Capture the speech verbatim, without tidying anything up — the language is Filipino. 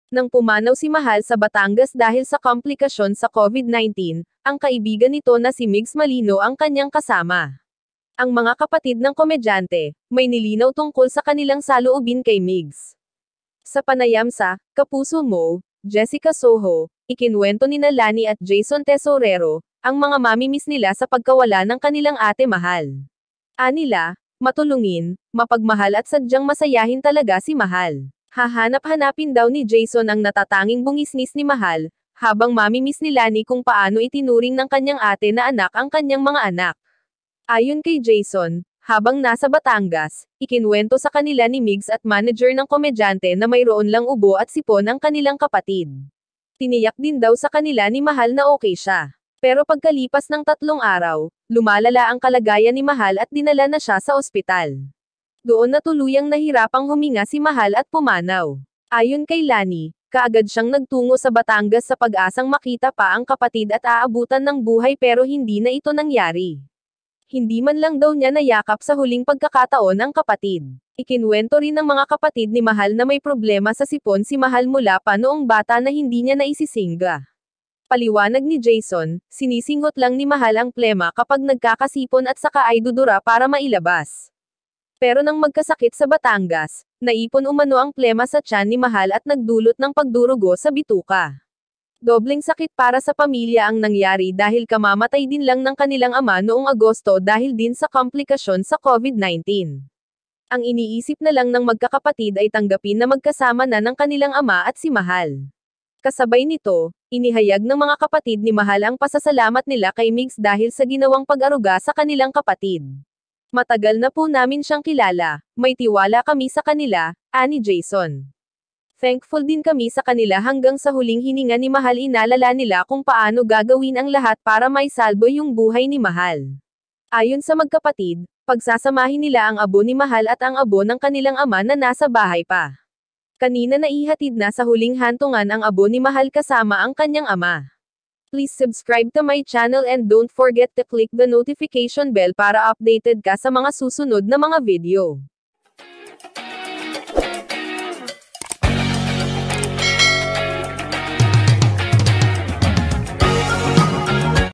Nang pumanaw si Mahal sa Batangas dahil sa komplikasyon sa COVID nineteen, ang kaibigan nito na si Migs Malino ang kanyang kasama. Ang mga kapatid ng komedyante, may nilinaw tungkol sa kanilang saloobin kay Migs. Sa panayam sa Kapuso Mo, Jessica Soho, ikinwento nina Lani at Jason Tesorero, ang mga mamimiss nila sa pagkawala ng kanilang ate Mahal. Anila, matulungin, mapagmahal at sadyang masayahin talaga si Mahal. Hahanap-hanapin daw ni Jason ang natatanging bungisnis ni Mahal, habang mamimiss ni Lani kung paano itinuring ng kanyang ate na anak ang kanyang mga anak. Ayon kay Jason, habang nasa Batangas, ikinwento sa kanila ni Migs at manager ng komedyante na mayroon lang ubo at sipon ang kanilang kapatid. Tiniyak din daw sa kanila ni Mahal na okay siya. Pero pagkalipas ng tatlong araw, lumalala ang kalagayan ni Mahal at dinala na siya sa ospital. Doon na tuluyang nahirapang huminga si Mahal at pumanaw. Ayon kay Lani, kaagad siyang nagtungo sa Batangas sa pag-asang makita pa ang kapatid at aabutan ng buhay pero hindi na ito nangyari. Hindi man lang daw niya nayakap sa huling pagkakataon ang kapatid. Ikinwento rin ng mga kapatid ni Mahal na may problema sa sipon si Mahal mula pa noong bata na hindi niya naisisingga. Paliwanag ni Jason, sinisinghot lang ni Mahal ang plema kapag nagkakasipon at saka ay dudura para mailabas. Pero nang magkasakit sa Batangas, naipon umano ang plema sa tiyan ni Mahal at nagdulot ng pagdurugo sa bituka. Dobleng sakit para sa pamilya ang nangyari dahil kamamatay din lang ng kanilang ama noong Agosto dahil din sa komplikasyon sa COVID nineteen. Ang iniisip na lang ng magkakapatid ay tanggapin na magkasama na ng kanilang ama at si Mahal. Kasabay nito, inihayag ng mga kapatid ni Mahal ang pasasalamat nila kay Migs dahil sa ginawang pag-aruga sa kanilang kapatid. Matagal na po namin siyang kilala, may tiwala kami sa kanila, ani Jason. Thankful din kami sa kanila hanggang sa huling hininga ni Mahal inalala nila kung paano gagawin ang lahat para maisalbo yung buhay ni Mahal. Ayon sa magkapatid, pagsasamahin nila ang abo ni Mahal at ang abo ng kanilang ama na nasa bahay pa. Kanina naihatid na sa huling hantungan ang abo ni Mahal kasama ang kanyang ama. Please subscribe to my channel and don't forget to click the notification bell para updated ka sa mga susunod na mga video.